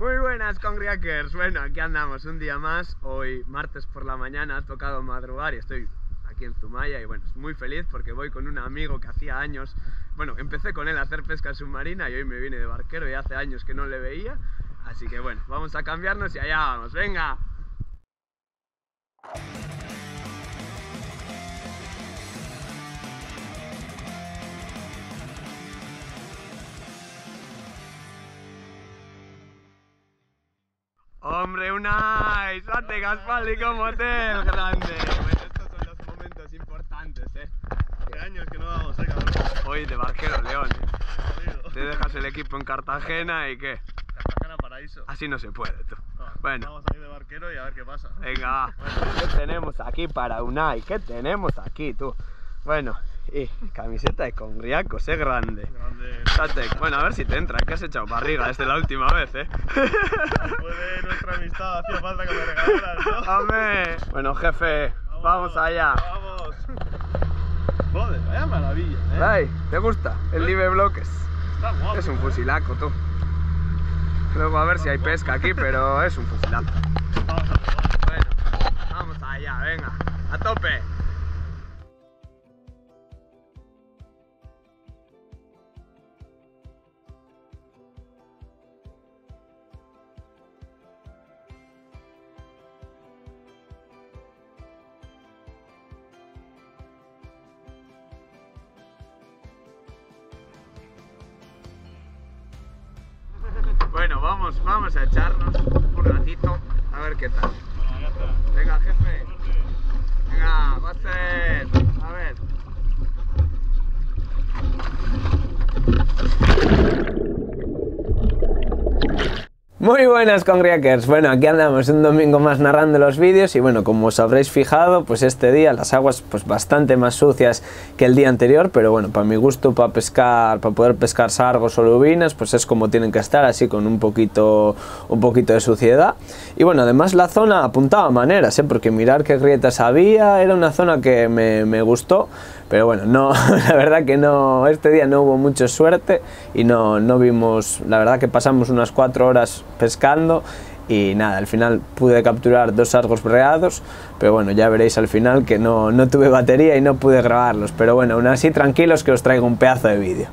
Muy buenas, Congriakers. Bueno, aquí andamos un día más. Hoy, martes por la mañana, ha tocado madrugar y estoy aquí en Zumaya. Y bueno, estoy muy feliz porque voy con un amigo que hacía años... Bueno, empecé con él a hacer pesca submarina y hoy me vine de barquero y hace años que no le veía. Así que bueno, vamos a cambiarnos y allá vamos. ¡Venga! ¡Hombre, Unai! ¡Sate Gaspálico Motel, grande! Bueno, estos son los momentos importantes, Qué años que no vamos, cabrón. Hoy de barquero León, Te dejas el equipo en Cartagena y ¿qué? Cartagena paraíso. Así no se puede, tú. Bueno. Vamos a ir de barquero y a ver qué pasa. Venga, ¿qué tenemos aquí para Unai? ¿Qué tenemos aquí, tú? Bueno, y camiseta de Congriacos, grande. Grande. Bueno, a ver si te entra, que has echado barriga desde la última vez, Después de nuestra amistad hacía falta que me regalaras, ¿no? ¡Hombre! Bueno, jefe, vamos allá. ¡Vamos! Joder, vaya maravilla, Ay, ¿te gusta? El Live Bloques. Está guapo. Es un fusilaco, tú. Luego a ver si hay pesca aquí, pero es un fusilaco. Vamos a probar. Bueno, vamos allá, venga, a tope. Bueno, vamos a echarnos un ratito a ver qué tal. Bueno, ya está. Venga, jefe. Venga, va a ser. A ver. Muy buenas, Congriakers. Bueno, aquí andamos un domingo más narrando los vídeos y bueno, como os habréis fijado, pues este día las aguas pues bastante más sucias que el día anterior, pero bueno, para mi gusto, para pescar, para poder pescar sargos o lubinas, pues es como tienen que estar, así con un poquito de suciedad. Y bueno, además la zona apuntaba maneras, porque mirar qué grietas había, era una zona que me gustó. Pero bueno, no, la verdad que no, este día no hubo mucha suerte y no vimos, la verdad que pasamos unas 4 horas pescando y nada, al final pude capturar 2 sargos breados, pero bueno, ya veréis al final que no tuve batería y no pude grabarlos, pero bueno, aún así tranquilos que os traigo un pedazo de vídeo.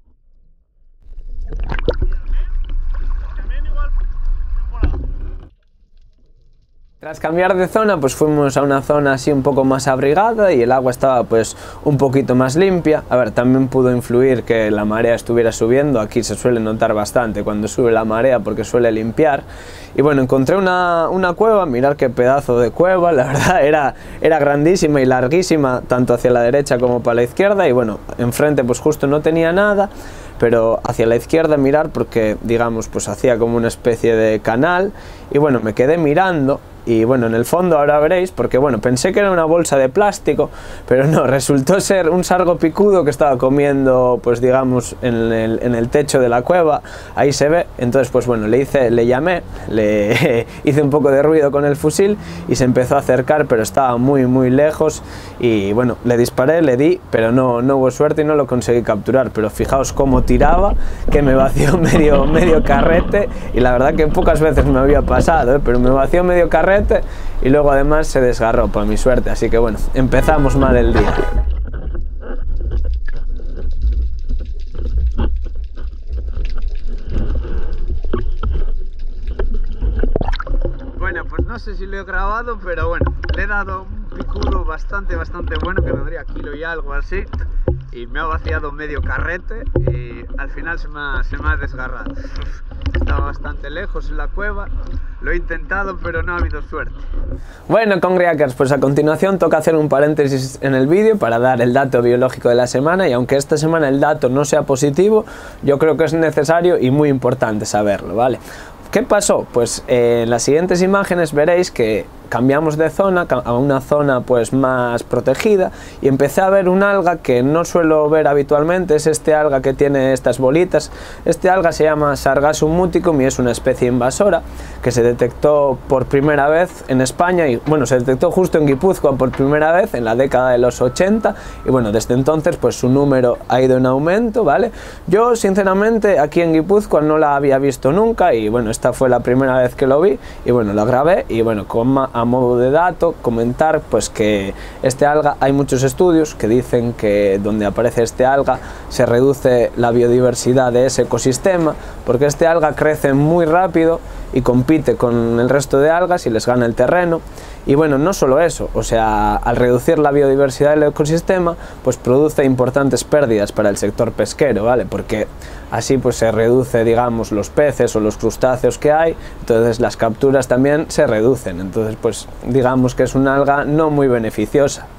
Tras cambiar de zona, pues fuimos a una zona así un poco más abrigada y el agua estaba pues un poquito más limpia. A ver, también pudo influir que la marea estuviera subiendo, aquí se suele notar bastante cuando sube la marea porque suele limpiar. Y bueno, encontré una cueva, mirad qué pedazo de cueva, la verdad era grandísima y larguísima, tanto hacia la derecha como para la izquierda, y bueno, enfrente pues justo no tenía nada, pero hacia la izquierda mirar porque digamos pues hacía como una especie de canal y bueno, me quedé mirando. Y bueno, en el fondo ahora veréis, porque bueno, pensé que era una bolsa de plástico, pero no, resultó ser un sargo picudo que estaba comiendo, pues digamos, en el techo de la cueva, ahí se ve. Entonces pues bueno, le llamé, le hice un poco de ruido con el fusil y se empezó a acercar, pero estaba muy lejos y bueno, le disparé, le di, pero no hubo suerte y no lo conseguí capturar. Pero fijaos cómo tiraba, que me vació medio carrete, y la verdad que pocas veces me había pasado, pero me vació medio carrete y luego además se desgarró, para mi suerte, así que bueno, empezamos mal el día. Bueno, pues no sé si lo he grabado, pero bueno, le he dado un picudo bastante bueno, que tendría kilo y algo así, y me ha vaciado medio carrete y al final se me ha desgarrado. Estaba bastante lejos en la cueva, lo he intentado pero no ha habido suerte. Bueno, Congriakers, pues a continuación toca hacer un paréntesis en el vídeo para dar el dato biológico de la semana, y aunque esta semana el dato no sea positivo, yo creo que es necesario y muy importante saberlo, ¿vale? ¿Qué pasó? Pues en las siguientes imágenes veréis que cambiamos de zona a una zona pues más protegida y empecé a ver un alga que no suelo ver habitualmente. Es este alga que tiene estas bolitas. Este alga se llama Sargassum muticum y es una especie invasora que se detectó por primera vez en España y bueno, se detectó justo en Guipúzcoa por primera vez en la década de los 80 y bueno, desde entonces pues su número ha ido en aumento, ¿vale? Yo sinceramente aquí en Guipúzcoa no la había visto nunca y bueno, esta fue la primera vez que lo vi y bueno, lo grabé y bueno, a modo de dato comentar pues que este alga, hay muchos estudios que dicen que donde aparece este alga se reduce la biodiversidad de ese ecosistema porque este alga crece muy rápido y compite con el resto de algas y les gana el terreno. Y bueno, no solo eso, o sea, al reducir la biodiversidad del ecosistema, pues produce importantes pérdidas para el sector pesquero, ¿vale? Porque así pues se reduce, digamos, los peces o los crustáceos que hay, entonces las capturas también se reducen, entonces pues digamos que es una alga no muy beneficiosa.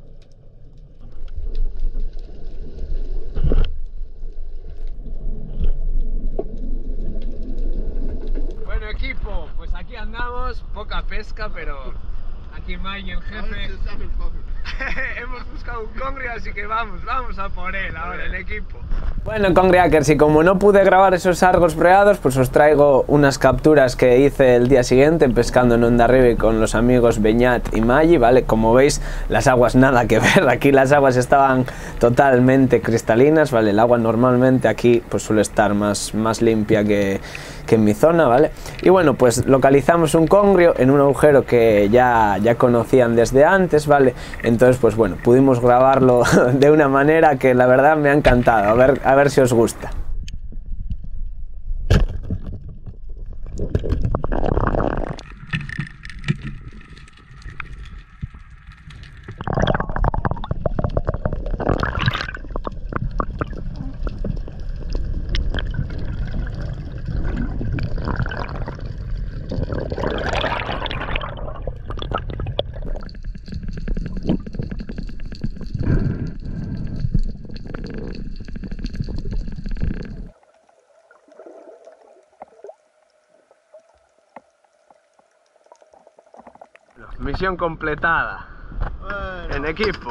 Bueno equipo, pues aquí andamos, poca pesca, pero aquí Mike, el jefe, hemos buscado un congrio, así que vamos a por él ahora, el equipo. Bueno, congriakers, y como no pude grabar esos sargos breados, pues os traigo unas capturas que hice el día siguiente pescando en Hondarribia con los amigos Beñat y Maggi, ¿vale? Como veis, las aguas nada que ver, aquí las aguas estaban totalmente cristalinas, ¿vale? El agua normalmente aquí pues suele estar más limpia que en mi zona, ¿vale? Y bueno, pues localizamos un congrio en un agujero que ya conocían desde antes, ¿vale? Entonces, pues bueno, pudimos grabarlo de una manera que la verdad me ha encantado, a ver si os gusta. Misión completada. Bueno. En equipo.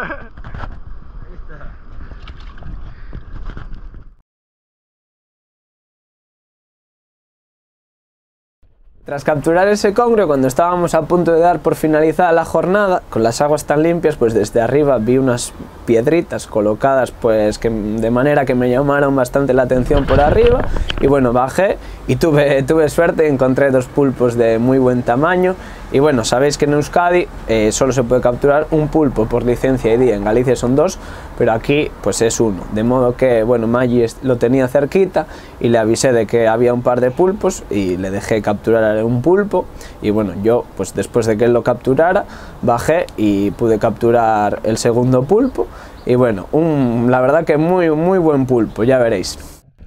Tras capturar ese congrio, cuando estábamos a punto de dar por finalizada la jornada, con las aguas tan limpias, pues desde arriba vi unas piedritas colocadas pues de manera que me llamaron bastante la atención por arriba y bueno, bajé y tuve suerte, encontré dos pulpos de muy buen tamaño y bueno, sabéis que en Euskadi solo se puede capturar un pulpo por licencia y día, en Galicia son dos, pero aquí pues es uno, de modo que bueno, Maggi lo tenía cerquita y le avisé de que había un par de pulpos y le dejé capturar un pulpo y bueno, yo pues después de que él lo capturara bajé y pude capturar el segundo pulpo y bueno, la verdad que muy buen pulpo, ya veréis.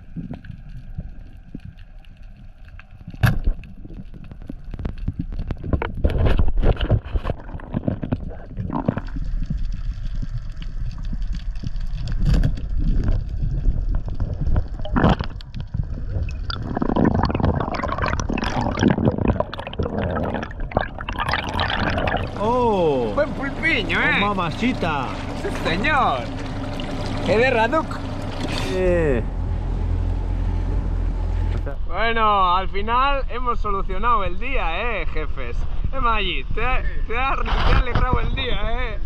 ¡Oh! ¡Buen pulpiño, ¡Oh, mamacita! ¡Sí, señor! ¡Qué de Raduk! Bueno, al final hemos solucionado el día, jefes. Maggi, te ha alegrado el día,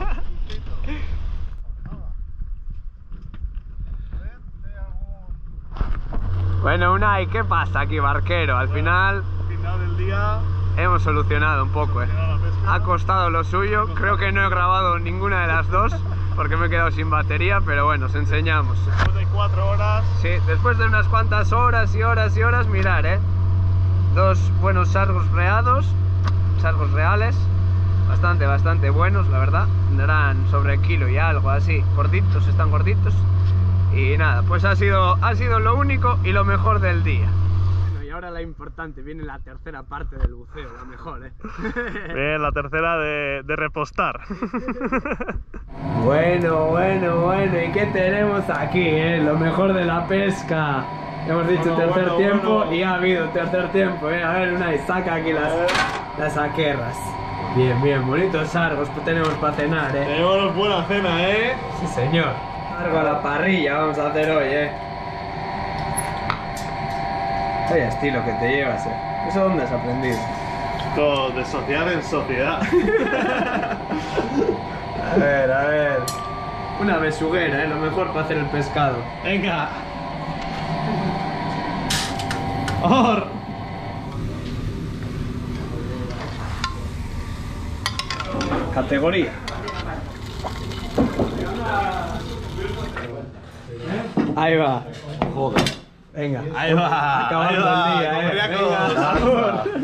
Bueno, Unai, ¿qué pasa aquí, barquero? Al final del día hemos solucionado un poco, Ha costado lo suyo, creo que no he grabado ninguna de las dos porque me he quedado sin batería, pero bueno, os enseñamos. Después de 4 horas. Sí, después de unas cuantas horas y horas y horas, mirar, dos buenos sargos breados, sargos reales, bastante buenos, la verdad, tendrán sobre el kilo y algo así, gorditos, están gorditos. Y nada, pues ha sido lo único y lo mejor del día. Bueno, y ahora la importante, viene la tercera parte del buceo, la mejor, Bien, la tercera de repostar. Bueno, ¿y qué tenemos aquí, lo mejor de la pesca? Hemos dicho Bueno, tercer bueno, tiempo bueno. y ha habido tercer tiempo, A ver, Unai, saca aquí las aquerras. Bien, bien, bonitos sargos que tenemos para cenar, Tenemos buena cena, Sí, señor. Sargo a la parrilla vamos a hacer hoy, Vaya estilo que te llevas, ¿Eso dónde has aprendido? Todo de sociedad en sociedad. A ver. Una besuguera, lo mejor para hacer el pescado. Venga. ¡Or! Categoría. Ahí va. Joder. Venga. Ahí va. Acabando ahí va, el día, comería Venga, con sabor.